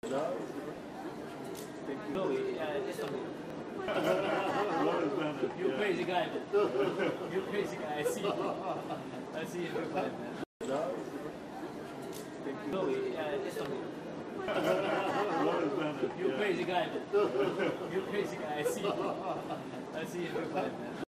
No, it's not. You crazy guy. You crazy guy. I see. I see you. No, it's not. You crazy guy. You crazy guy. I see. I see you.